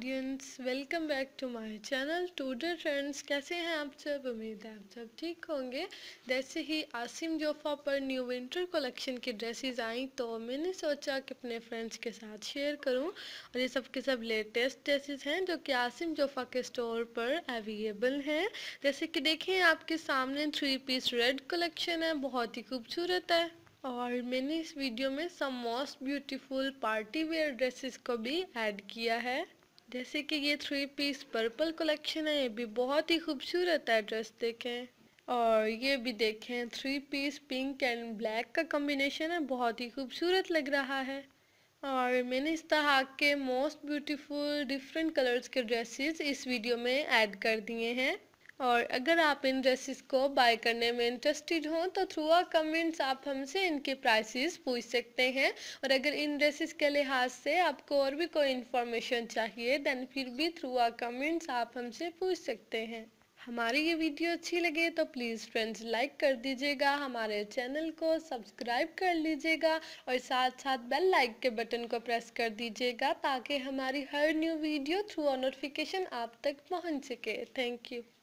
Audience, welcome back to my channel today friends. कैसे हैं आप सब? उम्मीद है आप सब ठीक होंगे। जैसे ही आसिम जोफा पर न्यू विंटर कलेक्शन की ड्रेसेस आई तो मैंने सोचा कि अपने फ्रेंड्स के साथ शेयर करूं। और ये सब के सब लेटेस्ट ड्रेसेस हैं जो कि आसिम जोफा के स्टोर पर अवेलेबल हैं। जैसे कि देखें आपके सामने 3 पीस रेड कलेक्शन है, बहुत ही खूबसूरत है। और मैंने इस वीडियो में some most beautiful party wear dresses को भी ऐड किया है। जैसे कि ये 3 पीस पर्पल कलेक्शन है, ये भी बहुत ही खूबसूरत है ड्रेस, देखें। और ये भी देखें 3 पीस पिंक एंड ब्लैक का कॉम्बिनेशन है, बहुत ही खूबसूरत लग रहा है। और मैंने इस तरह के मोस्ट ब्यूटीफुल डिफरेंट कलर्स के ड्रेसेस इस वीडियो में ऐड कर दिए हैं। और अगर आप इन ड्रेसेस को बाय करने में इंटरेस्टेड हो तो थ्रू आ कमेंट्स आप हमसे इनके प्राइसेस पूछ सकते हैं। और अगर इन ड्रेसेस के लिहाज से आपको और भी कोई इन्फॉर्मेशन चाहिए देन फिर भी थ्रू आ कमेंट्स आप हमसे पूछ सकते हैं। हमारी ये वीडियो अच्छी लगे तो प्लीज़ फ्रेंड्स लाइक कर दीजिएगा, हमारे चैनल को सब्सक्राइब कर लीजिएगा और साथ साथ बेल लाइक के बटन को प्रेस कर दीजिएगा ताकि हमारी हर न्यू वीडियो थ्रू नोटिफिकेशन आप तक पहुंच सके। Thank you.